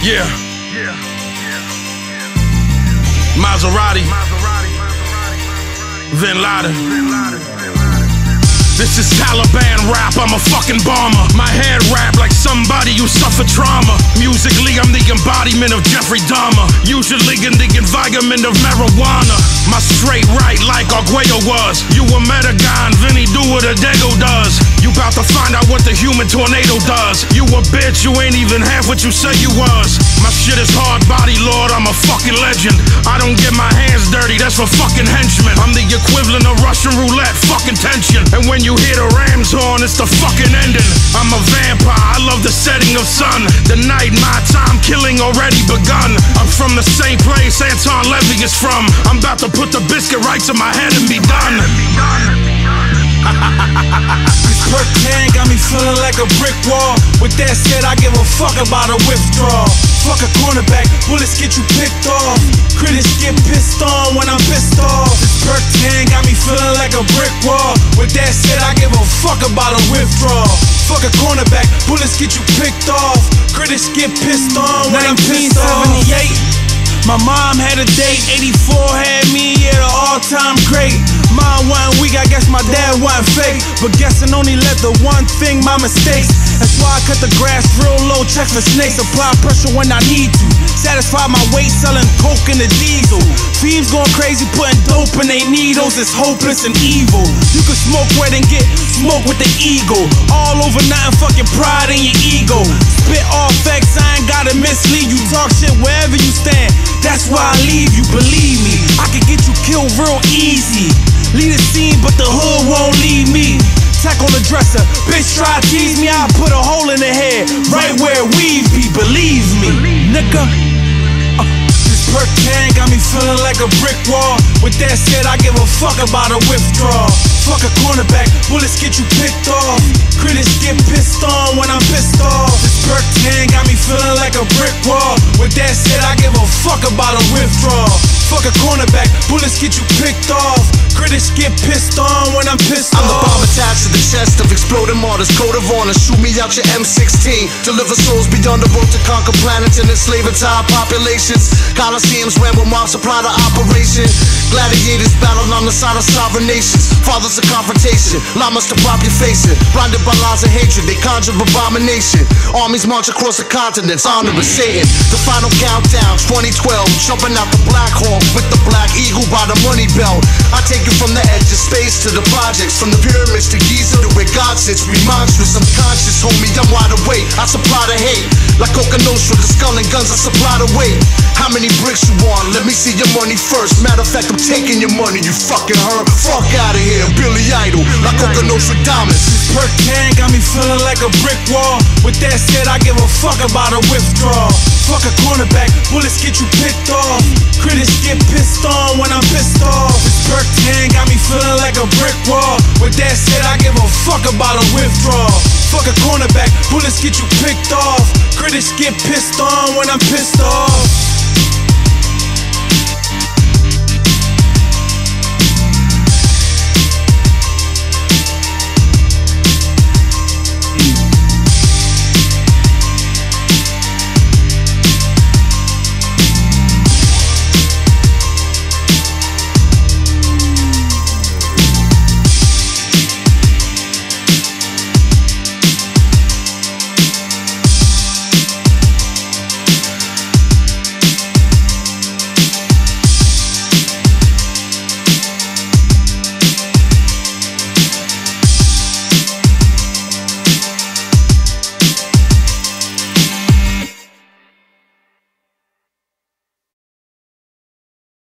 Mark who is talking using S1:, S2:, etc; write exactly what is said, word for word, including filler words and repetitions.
S1: Yeah. Maserati. Vin Laden. This is Taliban rap, I'm a fucking bomber. My head wrapped like somebody who suffered trauma. Musically, I'm the embodiment of Jeffrey Dahmer. Usually in the environment of marijuana. My straight right like Arguello was. You a Metagon, Vinnie do what a Dago does. You bout to find out what the human tornado does. You a bitch, you ain't even half what you say you was. My shit is hard body, Lord, I'm a fucking legend. I don't get my hands dirty, that's for fucking henchmen. I'm the equivalent of Russian roulette, fucking tension. And when you hear the Rams horn, it's the fucking ending. I'm a vampire, I love the setting of sun. The night, my time killing already begun. I'm from the same place Anton Levy is from. I'm about to put the biscuit right to my head and be done.
S2: This perk can got me feeling like a brick wall. With that said, I give a fuck about a withdrawal. Fuck a cornerback, bullets get you picked off. Critics get pissed on when I'm pissed off. This perk can got me feeling like a brick wall. With that said, I give a fuck about a withdrawal. Fuck a cornerback, bullets get you picked off. Critics get pissed on when I'm pissed off. nineteen seventy-eight, my mom had a date. eighty-four had me, yeah, the all-time great. Mine wasn't weak, I guess my dad wasn't fake. But guessing only led to one thing, my mistakes. That's why I cut the grass real low, check for snakes. Apply pressure when I need to. Satisfy my weight, selling coke in the diesel. Fiends going crazy, putting dope in they needles. It's hopeless and evil. You can smoke wet and get smoke with the eagle. All over nothing, fucking pride in your ego. Spit all facts, I ain't gotta mislead you. Talk shit wherever you stand, that's why I leave you, believe me. I can get you killed real easy. Leave the scene, but the hood won't leave me. Tack on the dresser, bitch try to tease me, I'll put a hole in the head, right where weave be, believe me, nigga. Uh, this perk can got me feeling like a brick wall. With that said, I give a fuck about a withdrawal. Fuck a cornerback, bullets get you picked off. Critics get pissed on when I'm pissed off. This perk can got me feeling like a brick wall. With that said, I give a fuck about a withdrawal. Fuck a cornerback, bullets get you picked off. Critics get pissed on when I'm pissed
S3: I'm
S2: off.
S3: the bomb attached to the chest of exploding martyrs. Code of honor, shoot me out your M sixteen. Deliver souls beyond the road to conquer planets and enslave entire populations. Coliseums ran with mob supply to operation. Gladiators battled on the side of sovereign nations. Fathers of confrontation, llamas to prop your facing. Blinded by lies of hatred, they conjure abomination. Armies march across the continents, honoring Satan. The final countdown, twenty twelve. Jumping out the black hole with the black eagle by the money belt. I take you from the edge of space to the projects, from the pyramids to Giza to where God sits. We monstrous, I'm conscious, homie, I'm wide awake. I supply the hate, like Coca Nostra, the skull and guns, I supply the weight. How many bricks you want? Let me see your money first. Matter of fact, I'm taking your money, you fucking heard. Fuck out of here, Billy Idol, like Coca Nostra Diamonds.
S2: This perk can got me feeling like a brick wall. With that said, I give a fuck about a withdrawal. Fuck a cornerback, bullets get you picked off. Critics get pissed on when I'm pissed off. This perk can got me feeling like a brick wall. With that said, I give a fuck about a withdrawal. Fuck a cornerback, bullets get you picked off. Critics get pissed on when I'm pissed off.